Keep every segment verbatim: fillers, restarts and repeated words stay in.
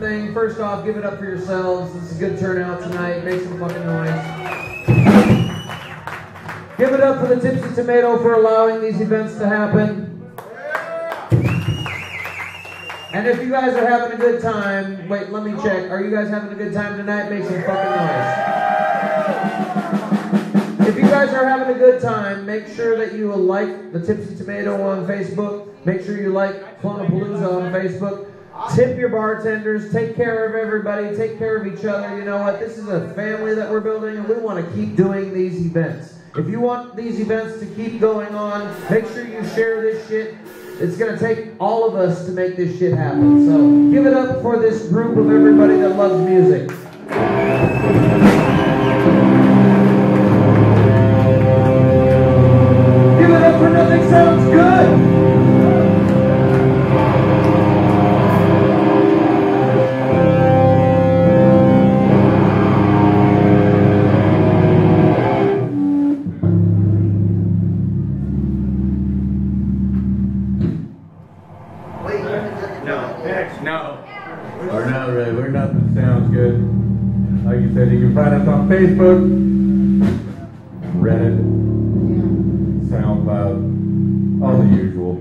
thing. First off, give it up for yourselves. This is a good turnout tonight. Make some fucking noise. Give it up for the Tipsy Tomato for allowing these events to happen. And if you guys are having a good time, wait, let me check. Are you guys having a good time tonight? Make some fucking noise. If you guys are having a good time, make sure that you like the Tipsy Tomato on Facebook. Make sure you like Cloneapalooza on Facebook. Tip your bartenders. Take care of everybody. Take care of each other. You know what? This is a family that we're building, and we want to keep doing these events. If you want these events to keep going on, make sure you share this shit. It's going to take all of us to make this shit happen. So give it up for this group of everybody that loves music. Give it up for Nothing Sounds Good. Or not really, we're Nothing Sounds Good. Like you said, you can find us on Facebook, Reddit, SoundCloud, all the usual.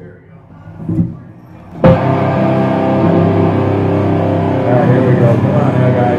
Alright, here we go. Come on now, guys.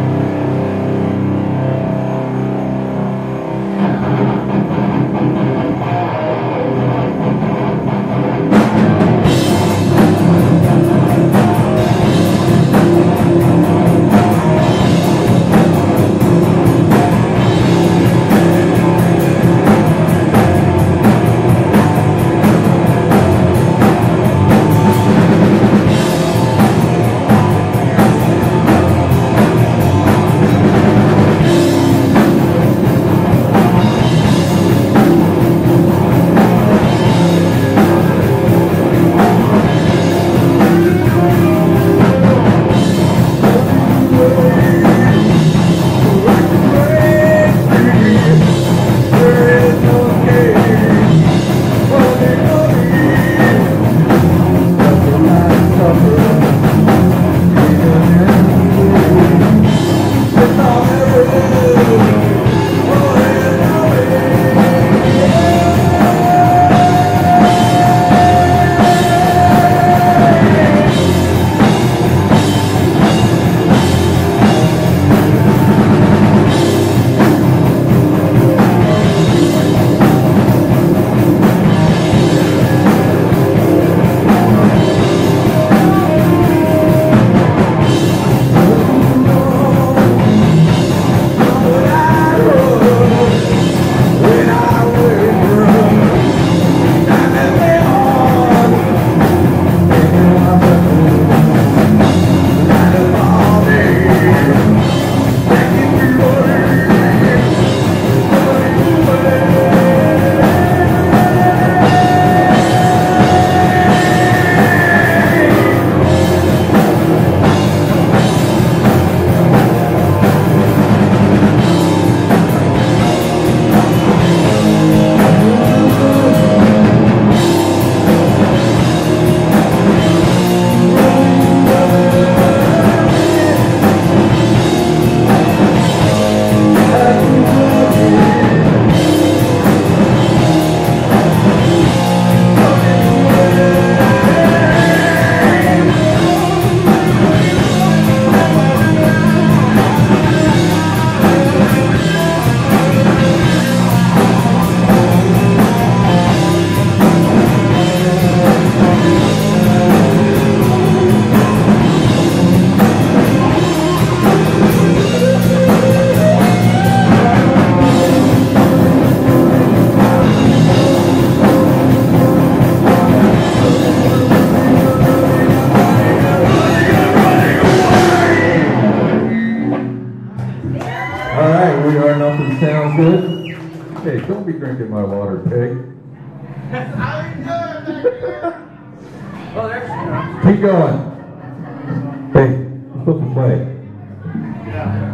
Sounds good. Hey, don't be drinking my water, pig. Oh, there's Keep going. Hey, you're supposed to play. Yeah.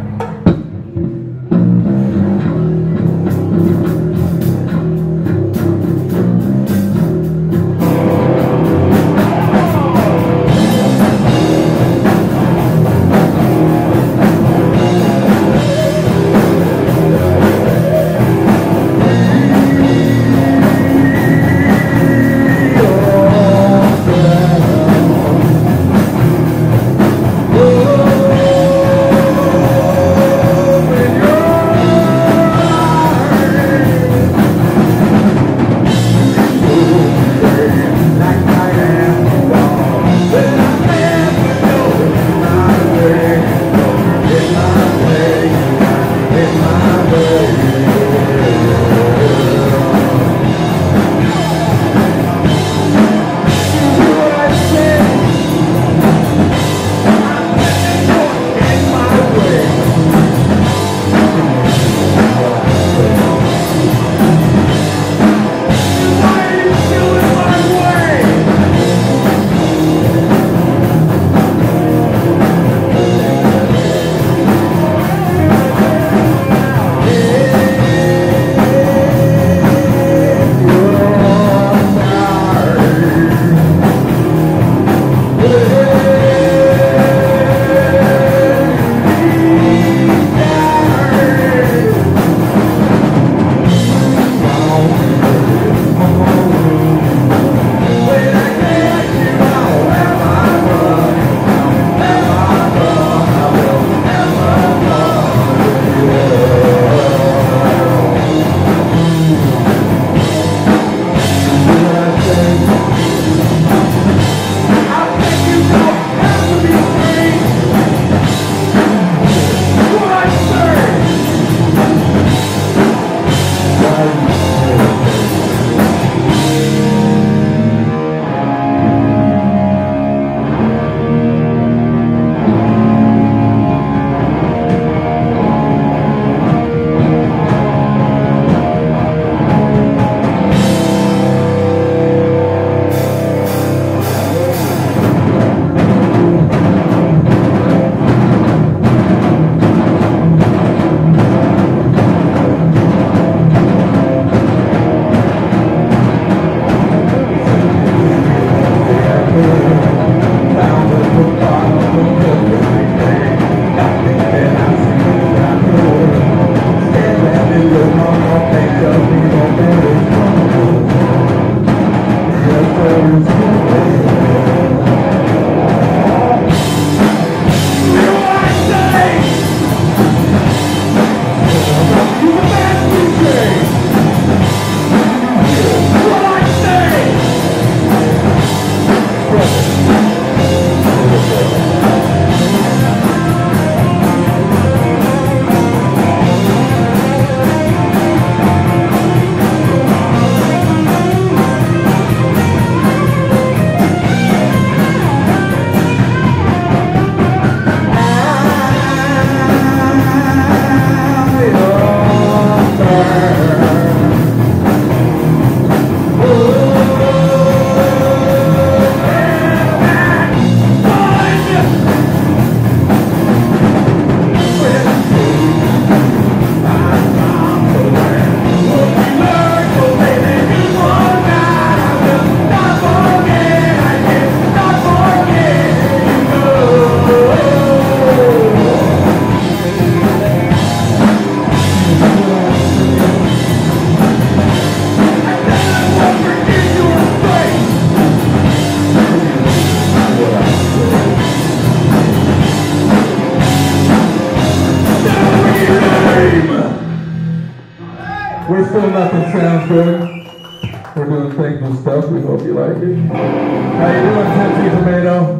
still nothing sounds good. We're doing thankful stuff. We hope you like it. How you doing, Tipsy Tomato?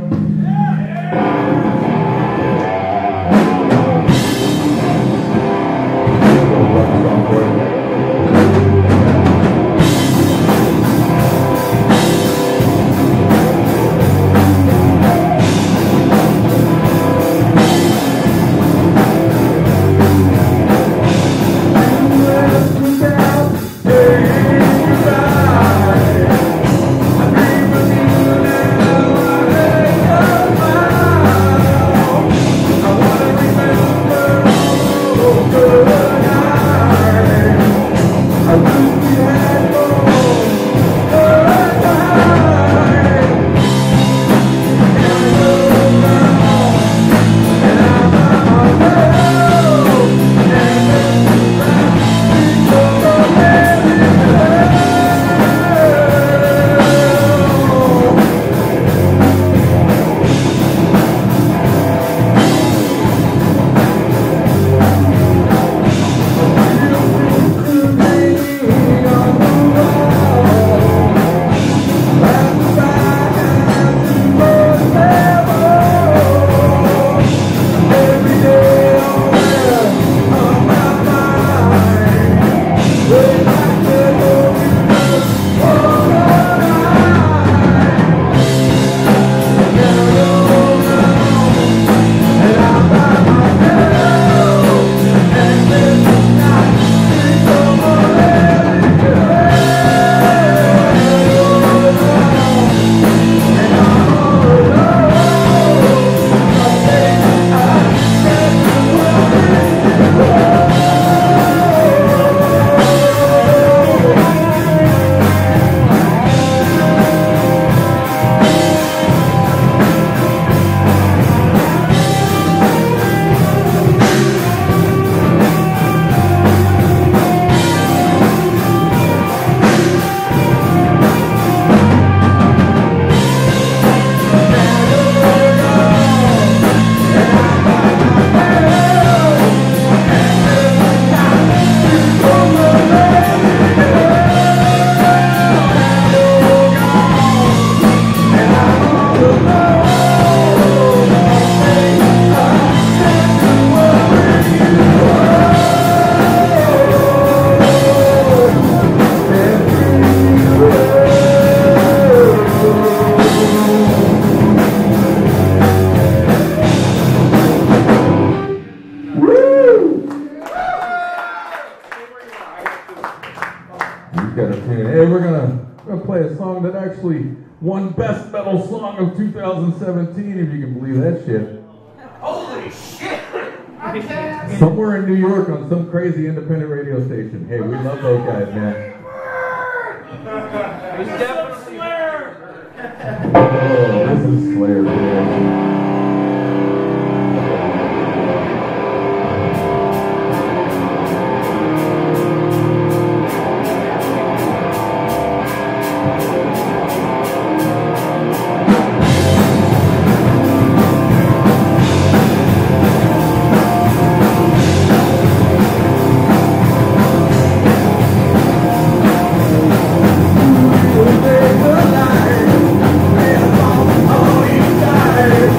Won Best Metal Song of two thousand seventeen, if you can believe that shit. Holy shit! Somewhere in New York on some crazy independent radio station. Hey, we love those guys, man. He's definitely Slayer! Oh, this is Slayer, man. All you guys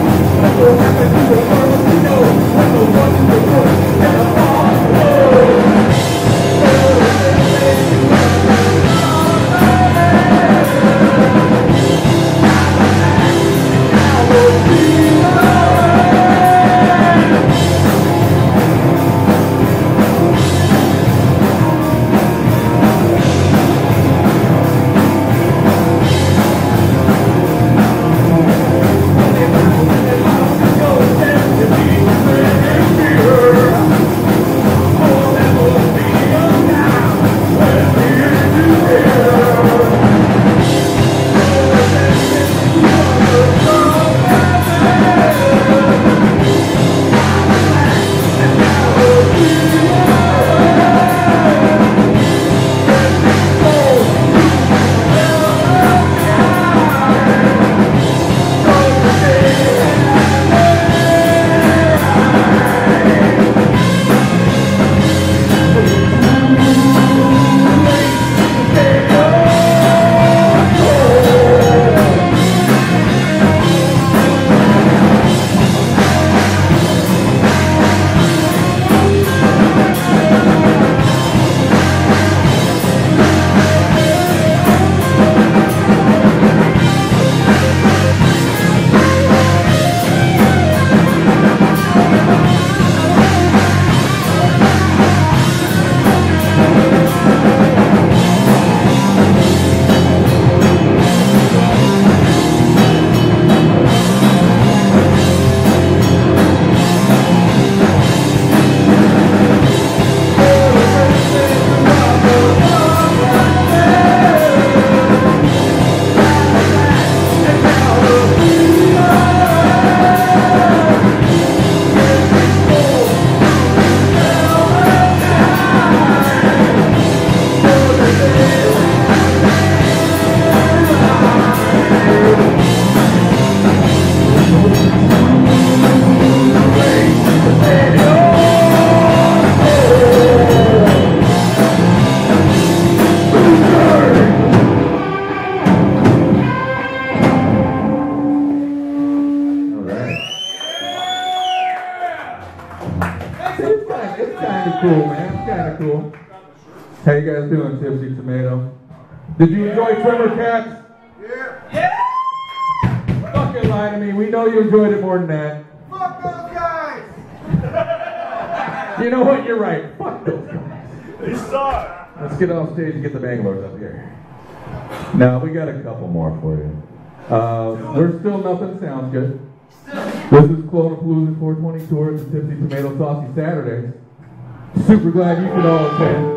kind it's kind of cool, man. It's kind of cool. How you guys doing, Tipsy Tomato? Did you enjoy Tremor Cats? Yeah. Yeah. Fucking lie to me. We know you enjoyed it more than that. Fuck those guys. You know what? You're right. Fuck those guys. They suck. Let's get off stage and get the Bangalores up here. Now, we got a couple more for you. Uh, we're still Nothing Sounds Good. This is Cloneapalooza four twenty tour at the Tipsy Tomato Saucy Saturdays. Super glad you could all attend.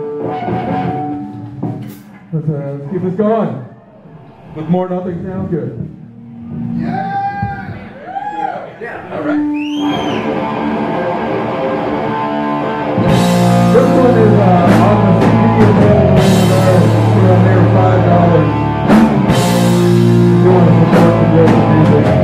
Let's, uh, let's keep this going with more Nothing Sounds Good. Yeah. Yeah. All right. This one is uh, on the C D available for a mere five dollars. If you want to support the local music.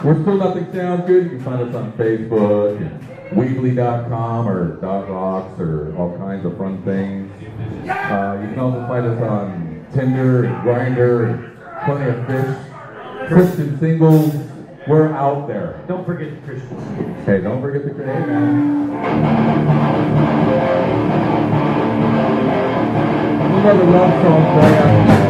We're Still Nothing Sounds Good. You can find us on Facebook, and weebly dot com, or dot rocks, or all kinds of fun things. Uh, you can also find us on Tinder and Grindr, and Plenty of Fish, Christian Singles. We're out there. Don't forget the Christians. Hey, don't forget the Christians, man. Another love song for you.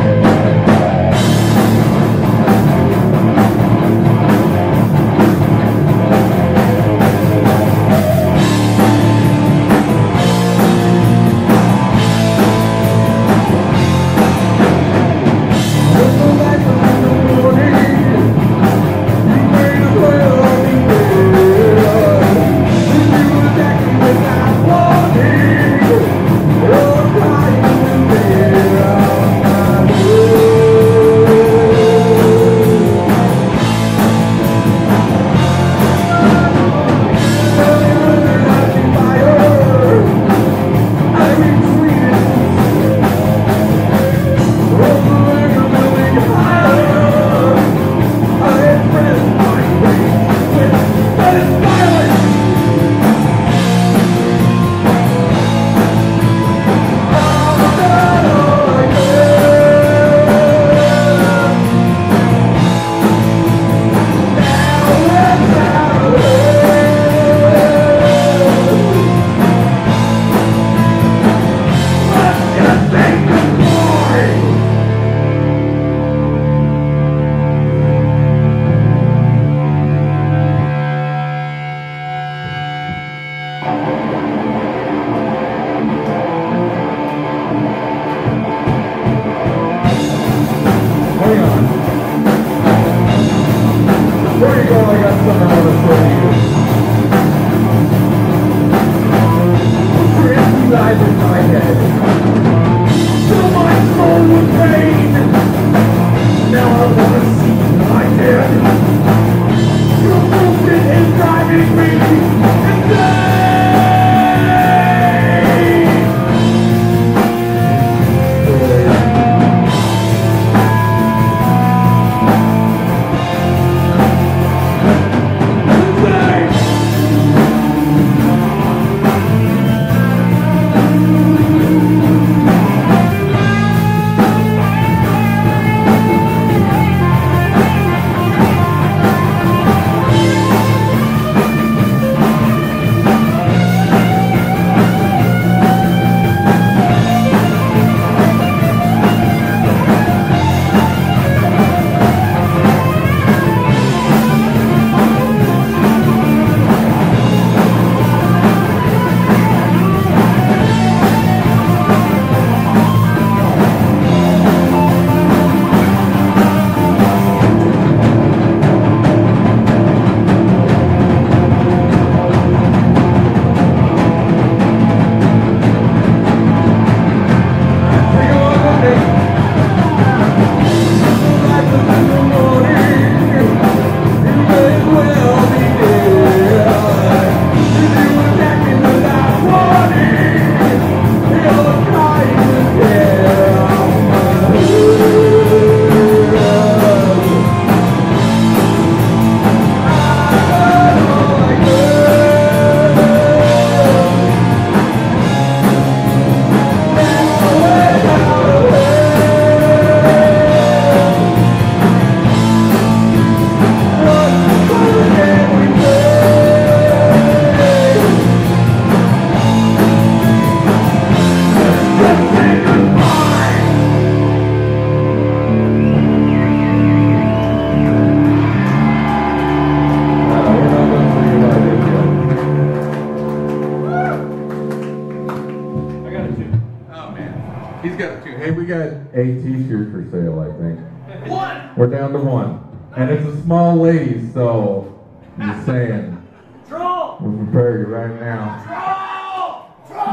eight t-shirts for sale, I think. One! We're down to one. And it's a small lady, so I'm just saying. Troll! We're prepared you right now. Troll! Troll!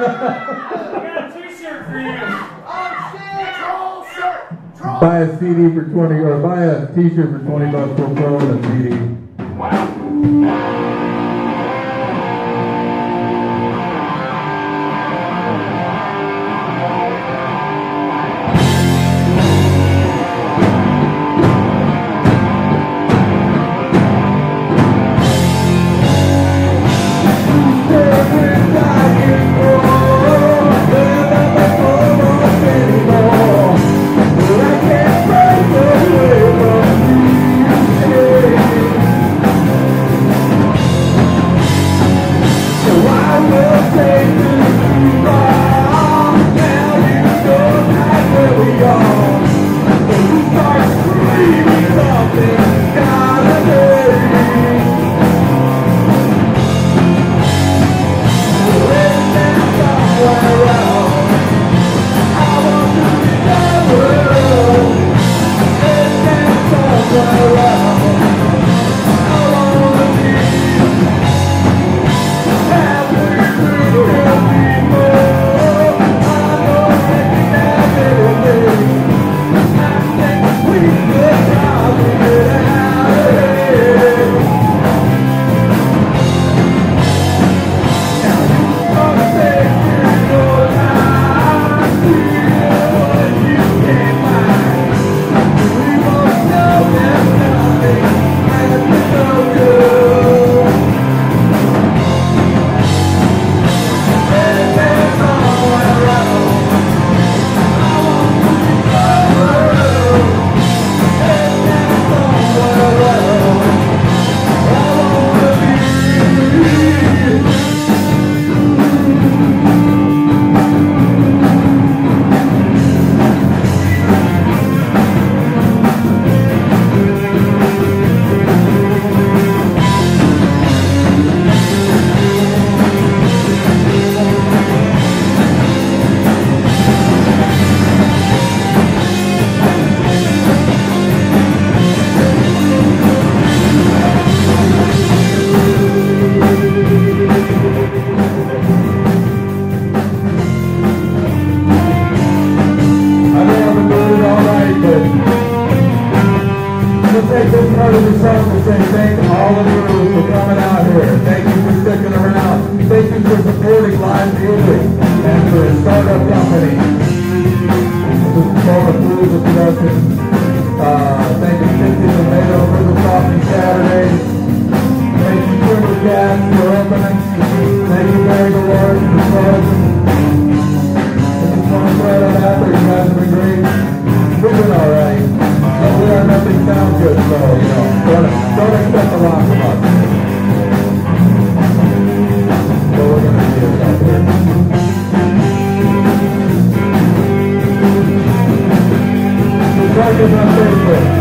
I got a t-shirt for you. Oh shit! Troll shirt! Troll! Buy a C D for twenty, or buy a t-shirt for twenty bucks for pro and a C D. Wow. Like us on Facebook.